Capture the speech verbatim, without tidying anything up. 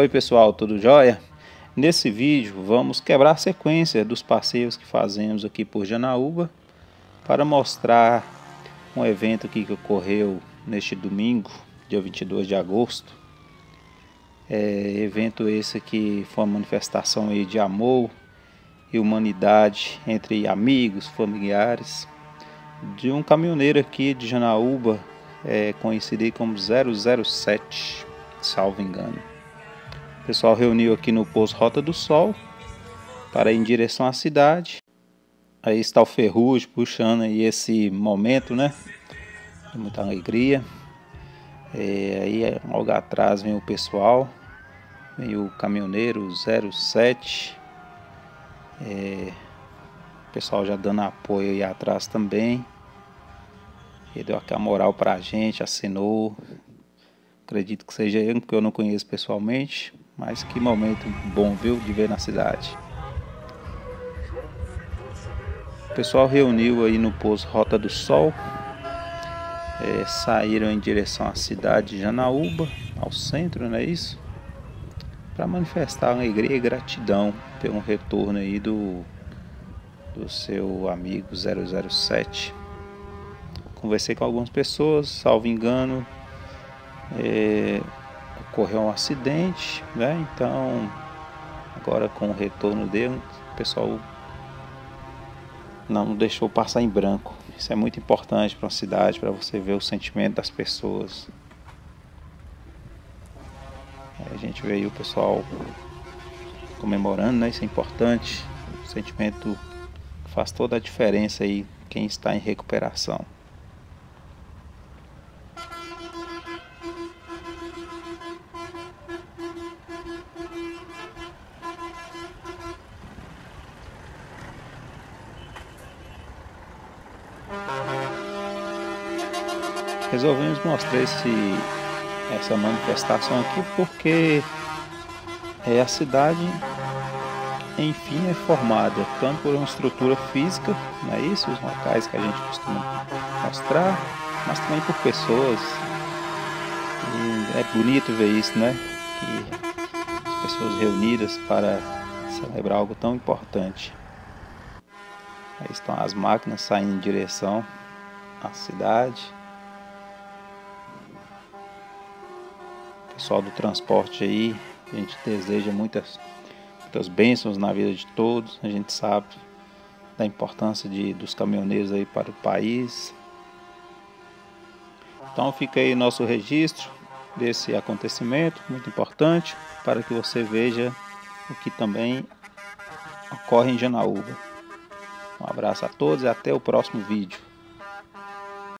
Oi pessoal, tudo jóia? Nesse vídeo vamos quebrar a sequência dos passeios que fazemos aqui por Janaúba para mostrar um evento aqui que ocorreu neste domingo, dia vinte e dois de agosto. É, evento esse aqui foi uma manifestação aí de amor e humanidade entre amigos, familiares, de um caminhoneiro aqui de Janaúba, é, conhecido aí como zero zero sete, salvo engano. O pessoal reuniu aqui no posto Rota do Sol para ir em direção à cidade. Aí está o Ferrugem puxando aí esse momento, né? De muita alegria. É, aí logo atrás vem o pessoal, vem o caminhoneiro zero sete. É, o pessoal já dando apoio aí atrás também. Ele deu aquela moral pra gente, assinou. Acredito que seja ele, porque eu não conheço pessoalmente. Mas que momento bom, viu, de ver na cidade. O pessoal reuniu aí no posto Rota do Sol. É, saíram em direção à cidade de Janaúba, ao centro, não é isso? Para manifestar alegria e gratidão pelo retorno aí do, do seu amigo zero zero sete. Conversei com algumas pessoas, salvo engano, é, ocorreu um acidente, né? Então, agora com o retorno dele, o pessoal não deixou passar em branco. Isso é muito importante para uma cidade, para você ver o sentimento das pessoas. Aí a gente vê aí o pessoal comemorando, né? Isso é importante. O sentimento faz toda a diferença aí, quem está em recuperação. Resolvemos mostrar esse, essa manifestação aqui porque é, a cidade, enfim, é formada tanto por uma estrutura física, não é isso? Os locais que a gente costuma mostrar, mas também por pessoas. E é bonito ver isso, né? Que as pessoas reunidas para celebrar algo tão importante. Aí estão as máquinas saindo em direção à cidade. Pessoal do transporte aí, a gente deseja muitas, muitas bênçãos na vida de todos. A gente sabe da importância de, dos caminhoneiros aí para o país. Então fica aí nosso registro desse acontecimento muito importante para que você veja o que também ocorre em Janaúba. Um abraço a todos e até o próximo vídeo.